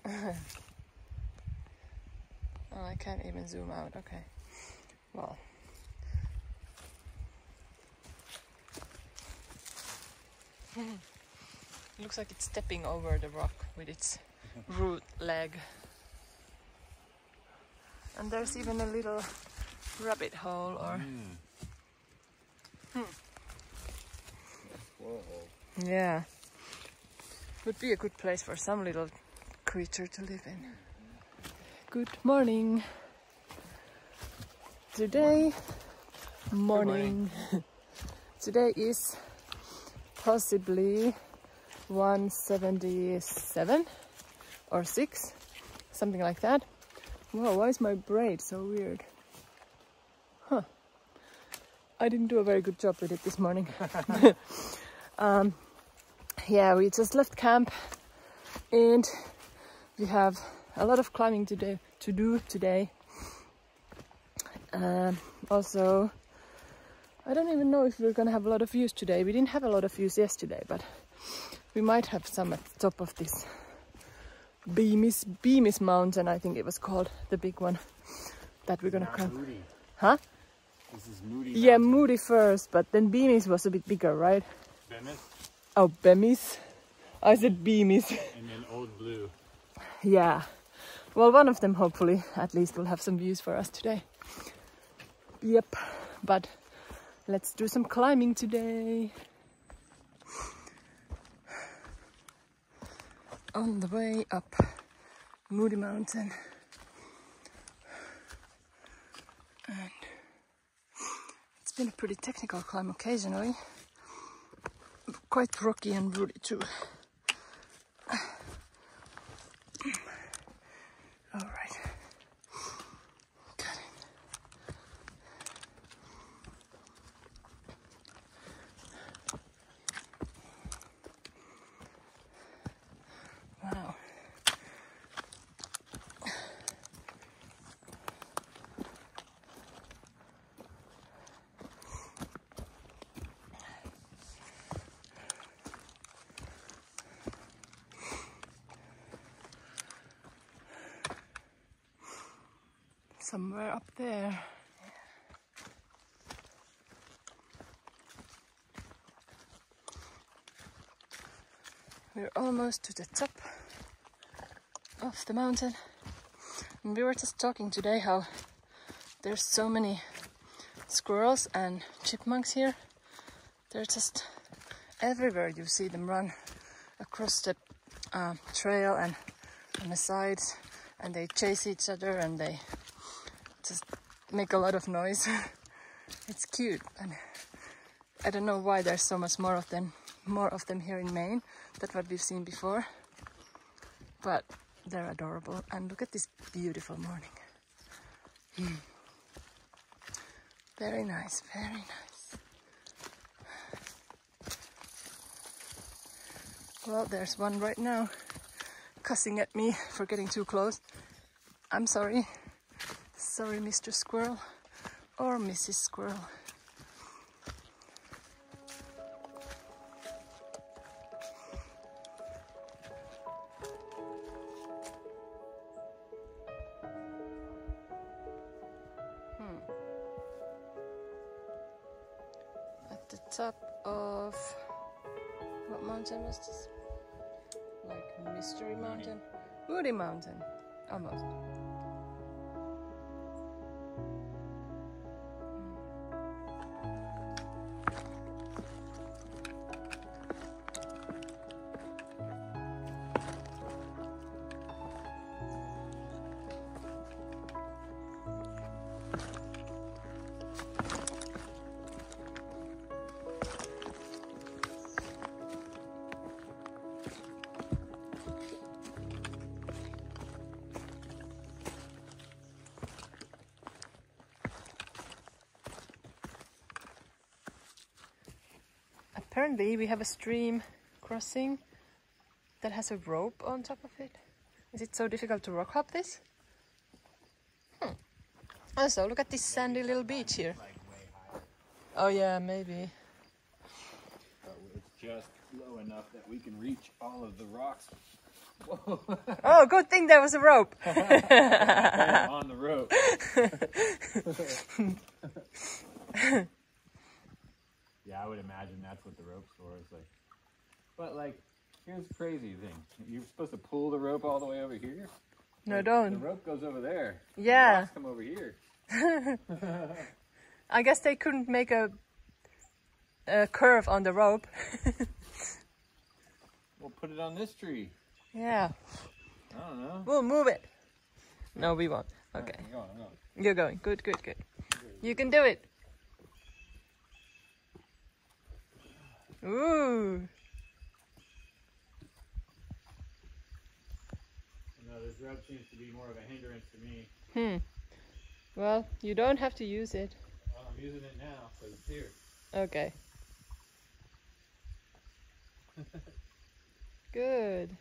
Oh, I can't even zoom out. Okay. Well. It looks like it's stepping over the rock with its root leg. And there's even a little rabbit hole or... Yeah. Would be a good place for some little creature to live in. Good morning. Today morning. Today is possibly 177 or 6, something like that. Wow, why is my braid so weird? Huh. I didn't do a very good job with it this morning. Yeah, we just left camp and we have a lot of climbing to do today. Also, I don't even know if we're gonna have a lot of views today. We didn't have a lot of views yesterday, but we might have some at the top of this Bemis mountain, I think it was called, the big one that we're gonna climb. Moody. Huh? This is Moody. Yeah, Mountain. Moody first, but then Bemis was a bit bigger, right? Bemis. Oh, Bemis. I said Bemis. And then Old Blue. Yeah. Well, one of them hopefully at least will have some views for us today. Yep. But let's do some climbing today. On the way up Moody Mountain. And it's been a pretty technical climb occasionally. Quite rocky and woody too. All right. Got it. Wow. Somewhere up there. We're almost to the top of the mountain. And we were just talking today how there's so many squirrels and chipmunks here. They're just everywhere. You see them run across the trail and on the sides, and they chase each other and they just make a lot of noise. It's cute, and I don't know why there's so much more of them here in Maine than what we've seen before, but they're adorable. And look at this beautiful morning. Very nice, very nice. Well, there's one right now cussing at me for getting too close. I'm sorry. Sorry, Mr. Squirrel or Mrs. Squirrel. At the top of... what mountain was this? Like Mystery Mountain? Moody Mountain. Almost. Apparently we have a stream crossing that has a rope on top of it. Is it so difficult to rock hop this? Also, look at this sandy little beach here. Oh yeah, maybe. But it's just low enough that we can reach all of the rocks Oh, good thing there was a rope. On the rope. Yeah, I would imagine that's what the rope's for. It's like, but like, here's the crazy thing. You're supposed to pull the rope all the way over here. No, The don't. rope goes over there. Yeah. The rocks come over here. I guess they couldn't make a curve on the rope. We'll put it on this tree. Yeah. I don't know. We'll move it. No, we won't. Okay. I'm going. You're going. Good, good, good. You can do it. Ooh. No, this rope seems to be more of a hindrance to me. Well, you don't have to use it. Well, I'm using it now, so it's here. Okay. Good.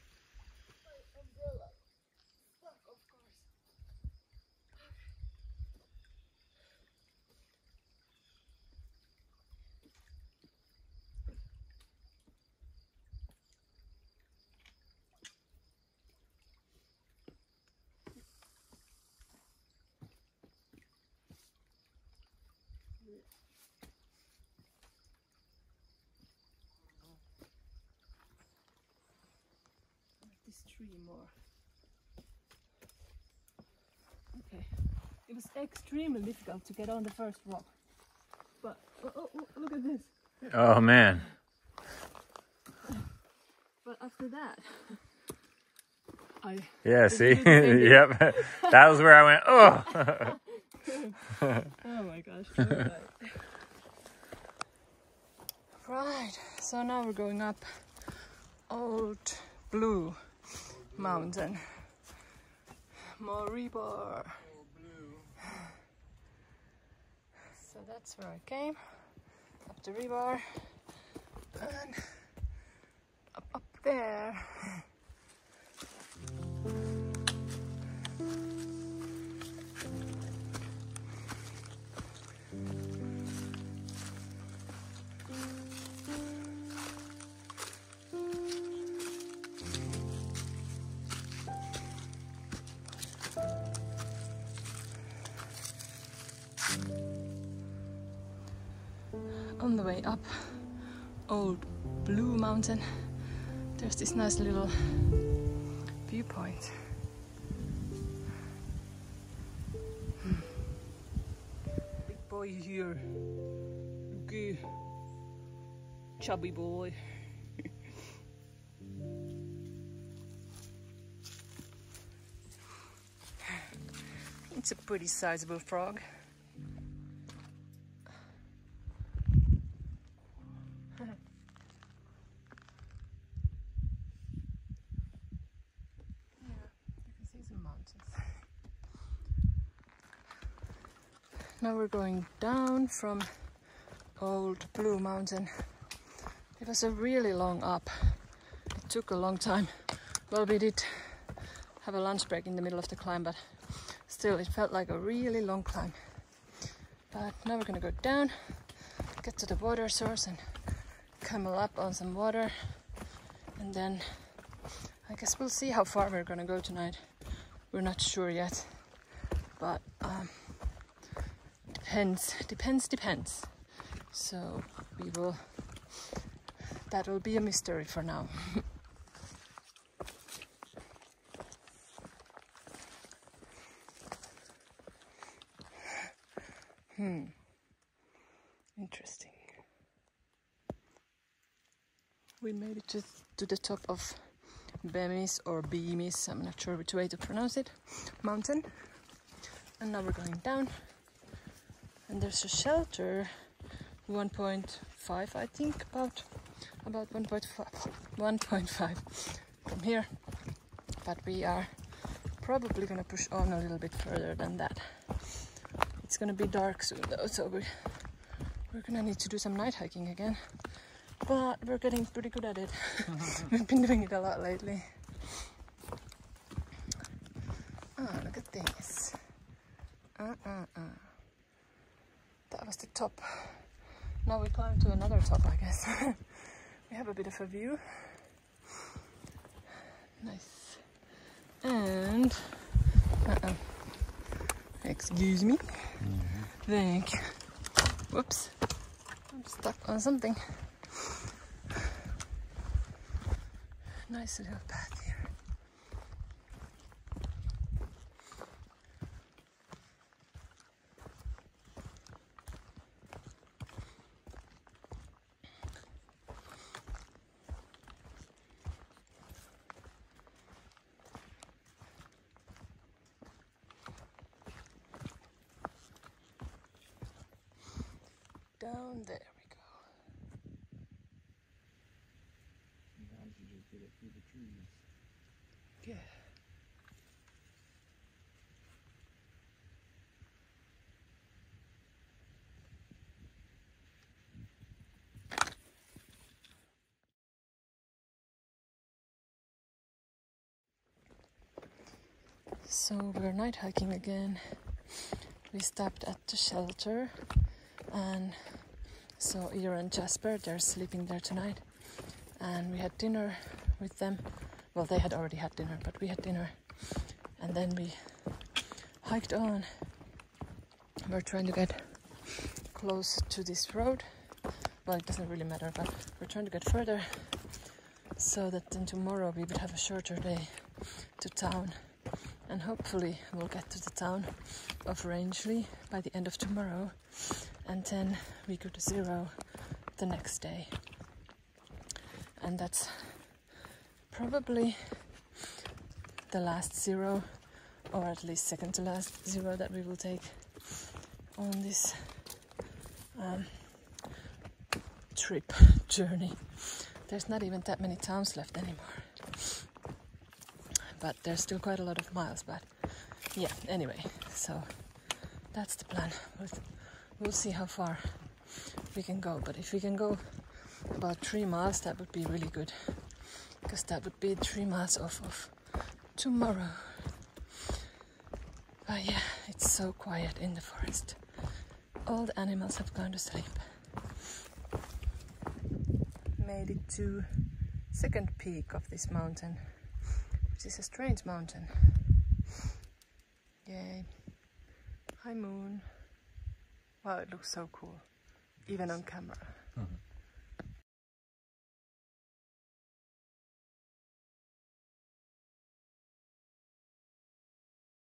This tree more. Okay. It was extremely difficult to get on the first rock. But oh, look at this. Oh man. But after that, Yeah, see? Yep. That was where I went, oh. Oh my gosh. Right, so now we're going up Old Blue Mountain. Moribar. So that's where I came. Up the Rebar. And up there. On the way up Old Blue Mountain, there's this nice little viewpoint. Big boy here. Okay. Chubby boy. It's a pretty sizable frog. Now we're going down from Old Blue Mountain. It was a really long up. It took a long time. Well, we did have a lunch break in the middle of the climb, but still it felt like a really long climb. But now we're gonna go down, get to the water source and camel up on some water, and then I guess we'll see how far we're gonna go tonight. We're not sure yet, but depends. So that will be a mystery for now. Interesting. We made it to the top of Bemis or Bemis, I'm not sure which way to pronounce it, mountain. And now we're going down. And there's a shelter, 1.5, I think, about 1.5 from here. But we are probably gonna push on a little bit further than that. It's gonna be dark soon though, so we're gonna need to do some night hiking again. But we're getting pretty good at it. We've been doing it a lot lately. Oh, look at this. That was the top. Now we climb to another top, I guess. We have a bit of a view. Nice. And excuse me. Thank you. Whoops. I'm stuck on something. Nice little path here. Down there we go. Sometimes you just get it through the trees. Yeah. So we're night hiking again. We stopped at the shelter, and so Ira and Jasper, they're sleeping there tonight, and we had dinner with them. Well, they had already had dinner, but we had dinner, and then we hiked on. We're trying to get close to this road. Well, it doesn't really matter, but we're trying to get further so that then tomorrow we would have a shorter day to town, and hopefully we'll get to the town of Rangeley by the end of tomorrow, and then we go to Zero the next day. And that's probably the last Zero, or at least second to last Zero that we will take on this trip journey. There's not even that many towns left anymore, but there's still quite a lot of miles. But yeah, anyway, so that's the plan. We'll see how far we can go, but if we can go about 3 miles, that would be really good, because that would be 3 miles off of tomorrow. But yeah, it's so quiet in the forest. All the animals have gone to sleep. Made it to second peak of this mountain, which is a strange mountain. Yay. Hi moon. Wow, it looks so cool, even on camera.